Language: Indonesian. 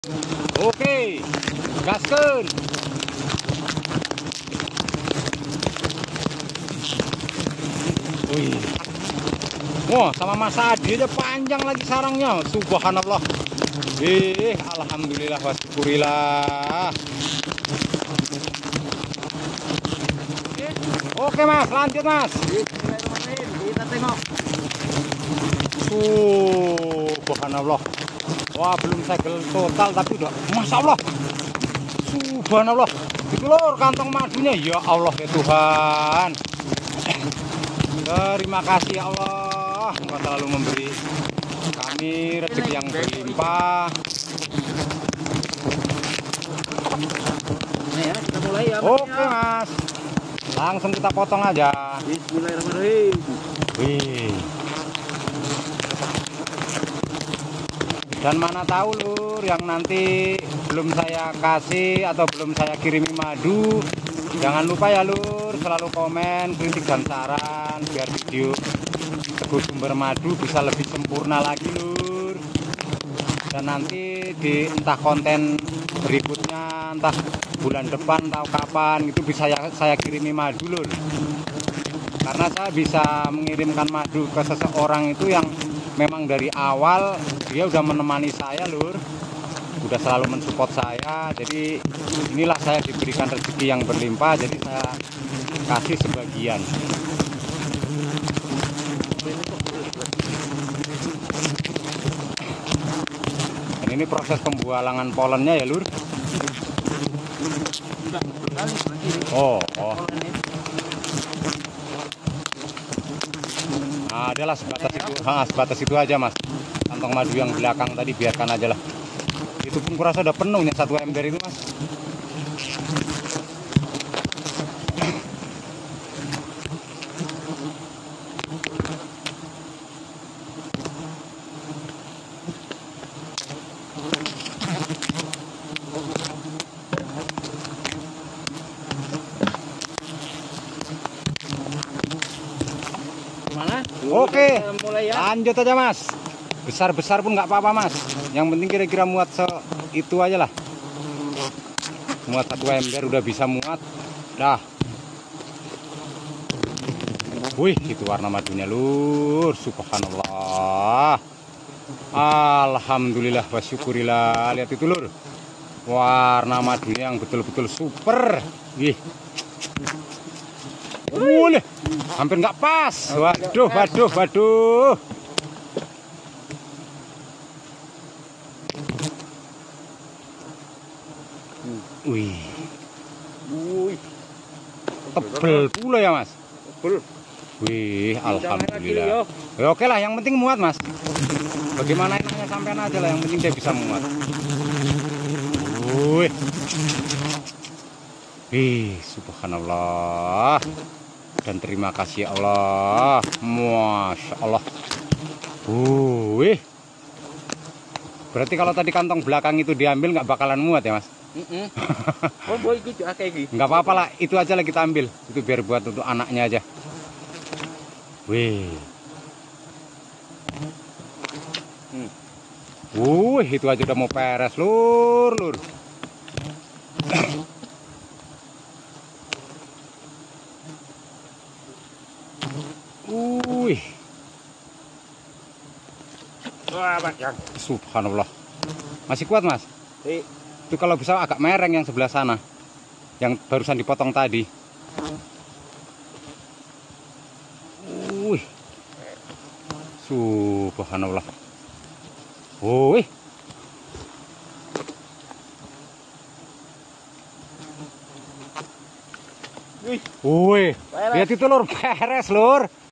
Oke, gaskeun. Wih. Wah, sama Mas Adi aja panjang lagi sarangnya. Subhanallah. Alhamdulillah wa syukurillah. Oke Mas, lanjut Mas. Kita tengok. Subhanallah. Wah, belum segel total tapi udah Masya Allah. Subhanallah. Itu lor kantong madunya. Ya Allah ya Tuhan. Terima kasih ya Allah. Engkau selalu memberi kami rezeki yang berlimpah. Nah ya, kita mulai ya. Oke Mas. Langsung kita potong aja. Bismillahirrahmanirrahim. Wih. Dan mana tahu lur yang nanti belum saya kasih atau belum saya kirimi madu, jangan lupa ya lur selalu komen, kritik dan saran biar video Teguh Sumber Madu bisa lebih sempurna lagi lur. Dan nanti di entah konten berikutnya, entah bulan depan atau kapan itu bisa saya kirimi madu lur. Karena saya bisa mengirimkan madu ke seseorang itu yang memang dari awal dia udah menemani saya lur, udah selalu mensupport saya. Jadi inilah saya diberikan rezeki yang berlimpah, jadi saya kasih sebagian. Dan ini proses pembualangan polennya ya lur. Oh. Nah, adalah sebatas itu, sebatas itu aja mas. Kantong madu yang belakang tadi biarkan aja lah. Itu pun kurasa udah penuhnya 1 ember itu mas. Mana? Oke, mulai ya. lanjut aja mas. Besar-besar pun nggak apa-apa mas. Yang penting kira-kira muat itu aja lah. Muat 1 ember udah bisa muat. Dah. Wih, itu warna madunya lur. Subhanallah. Alhamdulillah wa syukurillah. Lihat itu lur. Warna madunya yang betul-betul super. Wih. Boleh. Hampir nggak pas. Waduh. Wih. Tebel pula ya mas. Tebel. Wih, alhamdulillah. Ya, oke lah, yang penting muat mas. Bagaimana enaknya sampean aja lah, yang penting dia bisa muat. Wih, subhanallah. Dan terima kasih Allah. Masya Allah. Wih. Berarti kalau tadi kantong belakang itu diambil nggak bakalan muat ya mas? Oh boy gitu kayak gitu. Nggak apa-apa lah, itu aja lah kita ambil. Itu biar buat untuk anaknya aja. Wih. Itu aja udah mau peres lur. Wah, banyak. Subhanallah. Masih kuat mas? Itu kalau bisa agak mereng yang sebelah sana, yang barusan dipotong tadi. Subhanallah. Lihat itu lur, peres lur.